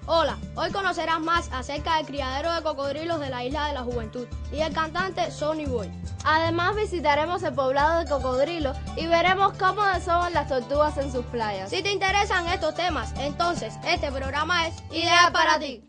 Hola, hoy conocerás más acerca del criadero de cocodrilos de la Isla de la Juventud y el cantante Sonny Boy. Además visitaremos el poblado de cocodrilos y veremos cómo desovan las tortugas en sus playas. Si te interesan estos temas, entonces este programa es ideal para ti.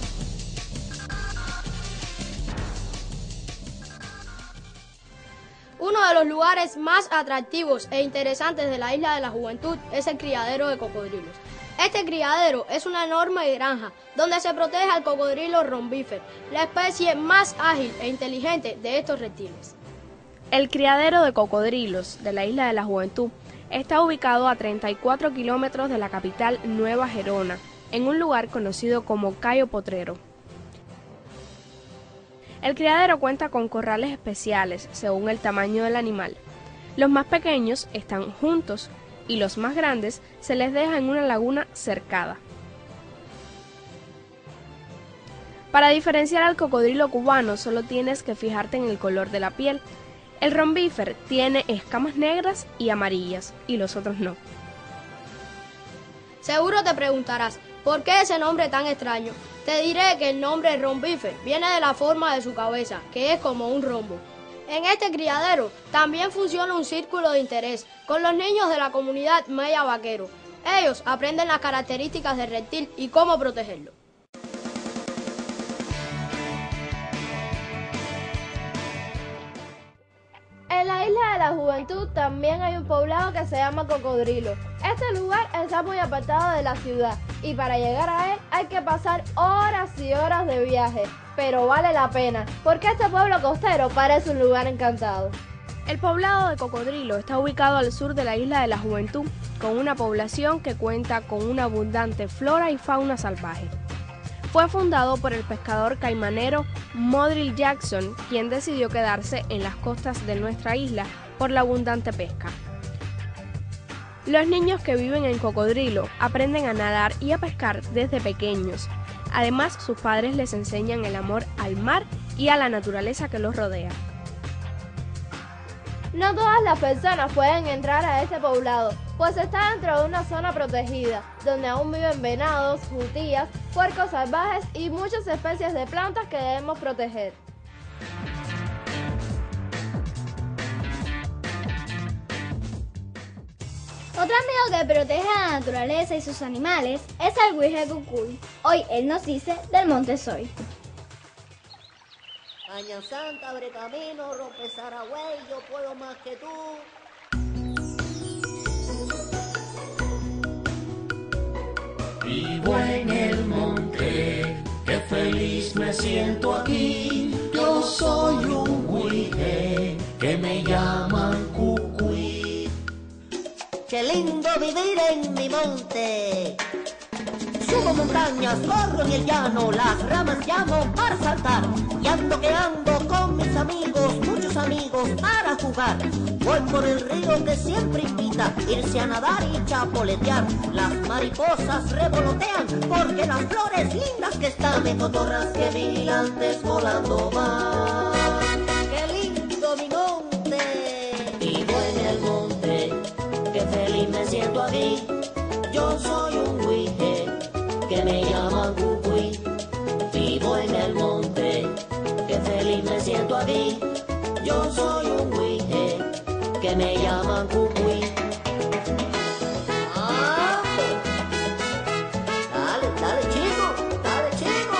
Uno de los lugares más atractivos e interesantes de la Isla de la Juventud es el criadero de cocodrilos. Este criadero es una enorme granja donde se protege al cocodrilo rombífer, la especie más ágil e inteligente de estos reptiles. El criadero de cocodrilos de la Isla de la Juventud está ubicado a 34 kilómetros de la capital Nueva Gerona, en un lugar conocido como Cayo Potrero. El criadero cuenta con corrales especiales según el tamaño del animal. Los más pequeños están juntos y los más grandes se les deja en una laguna cercada. Para diferenciar al cocodrilo cubano solo tienes que fijarte en el color de la piel. El rombífer tiene escamas negras y amarillas y los otros no. Seguro te preguntarás, ¿por qué ese nombre tan extraño? Te diré que el nombre rombífer viene de la forma de su cabeza, que es como un rombo. En este criadero también funciona un círculo de interés con los niños de la comunidad Maya Vaquero. Ellos aprenden las características del reptil y cómo protegerlo. En la Isla de la Juventud también hay un poblado que se llama Cocodrilo. Este lugar está muy apartado de la ciudad y para llegar a él hay que pasar horas y horas de viaje, pero vale la pena porque este pueblo costero parece un lugar encantado. El poblado de Cocodrilo está ubicado al sur de la Isla de la Juventud, con una población que cuenta con una abundante flora y fauna salvaje. Fue fundado por el pescador caimanero Modril Jackson, quien decidió quedarse en las costas de nuestra isla por la abundante pesca. Los niños que viven en Cocodrilo aprenden a nadar y a pescar desde pequeños. Además, sus padres les enseñan el amor al mar y a la naturaleza que los rodea. No todas las personas pueden entrar a este poblado, pues está dentro de una zona protegida, donde aún viven venados, jutías, puercos salvajes y muchas especies de plantas que debemos proteger. Otro amigo que protege a la naturaleza y sus animales es el Huije Cucuy. Hoy él nos dice del Monte Soy. Caña Santa, abre camino, rompe Saragüey, yo puedo más que tú. Vivo en el monte, qué feliz me siento aquí. Yo soy un huije que me llaman Cucuy. Qué lindo vivir en mi monte. Subo montañas, corro en el llano, las ramas llamo para saltar. Y ando que ando con mis amigos, muchos amigos para jugar. Voy por el río que siempre invita, irse a nadar y chapoletear. Las mariposas revolotean porque las flores lindas que están en cotorras que vigilantes volando van. ¡Qué lindo mi monte! Vivo en el monte, qué feliz me siento aquí. Yo soy un huije que me llaman Cucuy. Vivo en el monte, qué feliz me siento aquí. Yo soy un huije que me llaman Cucuy. ¡Ah! Dale, dale chico, dale chico.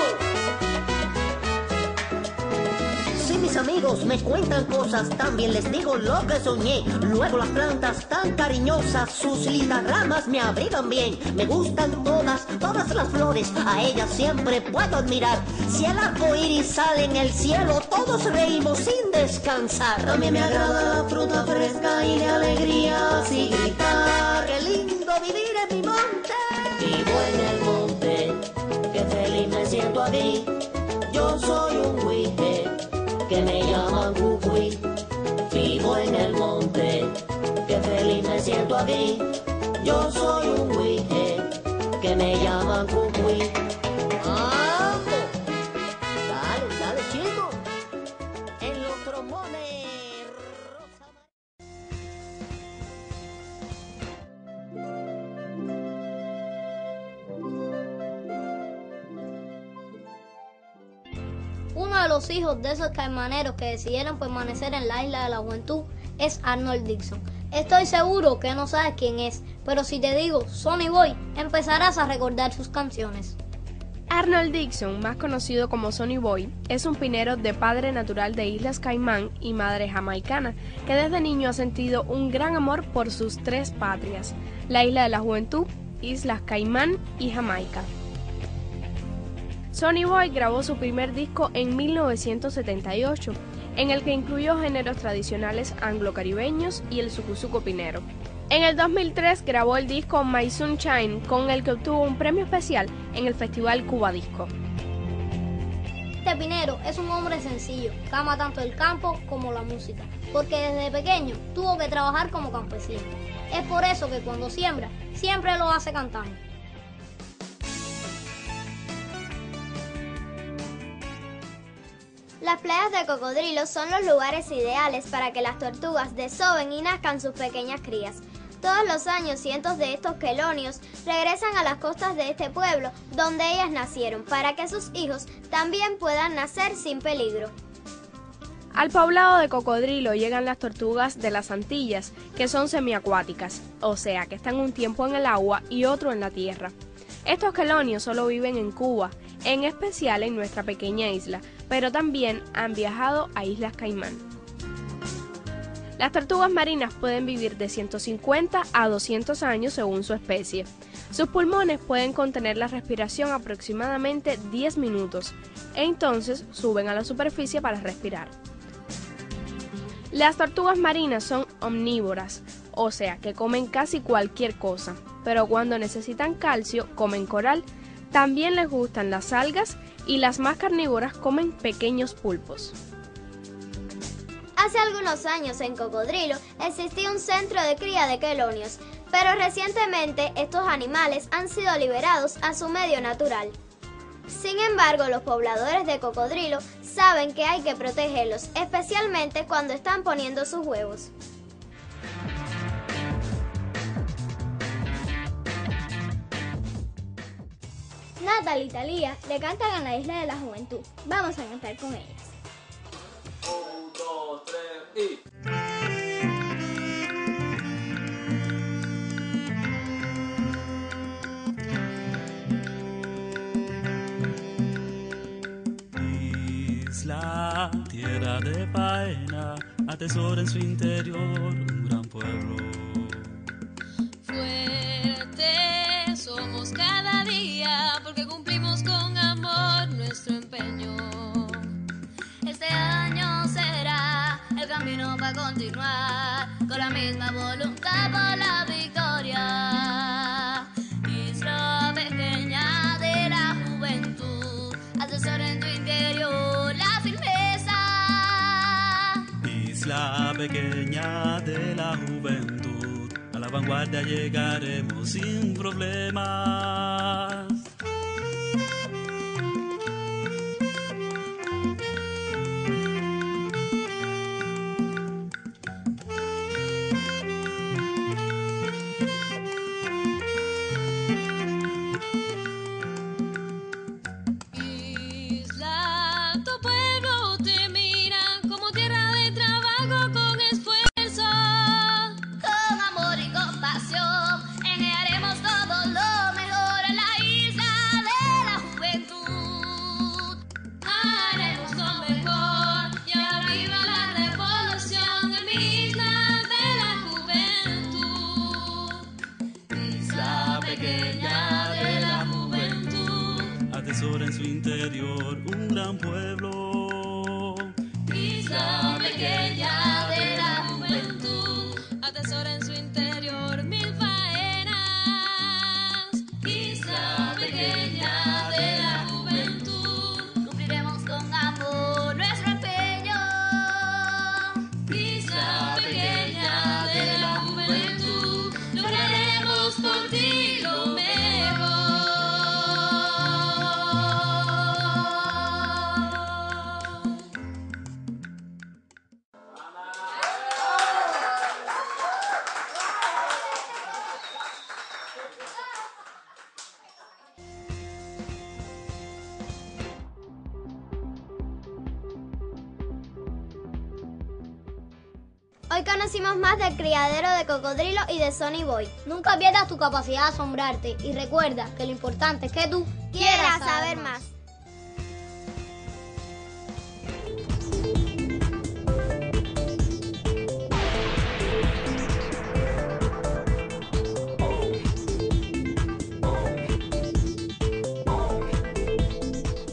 Si mis amigos me cuentan cosas, también les digo lo que soñé. Luego las plantas tan cariñosas, sus lindas ramas me abrigan bien. Me gustan todas las flores, a ellas siempre puedo admirar. Si el arco iris sale en el cielo, todos reímos sin descansar. También me agrada la fruta fresca y de alegría así gritar. ¡Qué lindo vivir en mi monte! Vivo en el monte, qué feliz me siento aquí. Yo soy un huije que me llaman Cucuy. Vivo en el monte, qué feliz me siento aquí. Yo soy un huije que me llaman Cucuy. ¡Vamos! Dale, dale chico. En los trombones. Uno de los hijos de esos caimaneros que decidieron permanecer en la isla de la juventud es Arnold Dixon. Estoy seguro que no sabes quién es, pero si te digo Sonny Boy, empezarás a recordar sus canciones. Arnold Dixon, más conocido como Sonny Boy, es un pinero de padre natural de Islas Caimán y madre jamaicana, que desde niño ha sentido un gran amor por sus tres patrias, la Isla de la Juventud, Islas Caimán y Jamaica. Sonny Boy grabó su primer disco en 1978, en el que incluyó géneros tradicionales anglo-caribeños y el sucusuco pinero. En el 2003 grabó el disco My Sunshine, con el que obtuvo un premio especial en el Festival Cuba Disco. Este pinero es un hombre sencillo, que ama tanto el campo como la música, porque desde pequeño tuvo que trabajar como campesino. Es por eso que cuando siembra, siempre lo hace cantando. Las playas de cocodrilo son los lugares ideales para que las tortugas desoven y nazcan sus pequeñas crías. Todos los años cientos de estos quelonios regresan a las costas de este pueblo donde ellas nacieron para que sus hijos también puedan nacer sin peligro. Al poblado de Cocodrilo llegan las tortugas de las Antillas, que son semiacuáticas, o sea que están un tiempo en el agua y otro en la tierra. Estos quelonios solo viven en Cuba, en especial en nuestra pequeña isla, pero también han viajado a Islas Caimán. Las tortugas marinas pueden vivir de 150 a 200 años según su especie. Sus pulmones pueden contener la respiración aproximadamente 10 minutos, e entonces suben a la superficie para respirar. Las tortugas marinas son omnívoras, o sea que comen casi cualquier cosa, pero cuando necesitan calcio comen coral. También les gustan las algas y las más carnívoras comen pequeños pulpos. Hace algunos años en Cocodrilo existía un centro de cría de quelonios, pero recientemente estos animales han sido liberados a su medio natural. Sin embargo, los pobladores de Cocodrilo saben que hay que protegerlos, especialmente cuando están poniendo sus huevos. Natalie y Talía le cantan en la Isla de la Juventud. Vamos a cantar con ellas. 1, 2, 3 y... Isla, tierra de faena, atesora en su interior un gran pueblo. Fuerte somos cada día porque cumplimos con amor nuestro empeño. Este año será el camino para continuar con la misma voluntad por la victoria. Isla pequeña de la juventud, atesora en tu interior la firmeza. Isla pequeña de la juventud, a la vanguardia llegaremos sin problemas. Atesora en su interior un gran pueblo. Isla pequeña de la juventud, atesora en su interior mil faenas. Isla pequeña de la juventud, cumpliremos con amor nuestro empeño. Isla pequeña de la juventud, lograremos por ti lo mejor. Hoy conocimos más del criadero de Cocodrilo y de Sonny Boy. Nunca pierdas tu capacidad de asombrarte y recuerda que lo importante es que tú quieras saber más.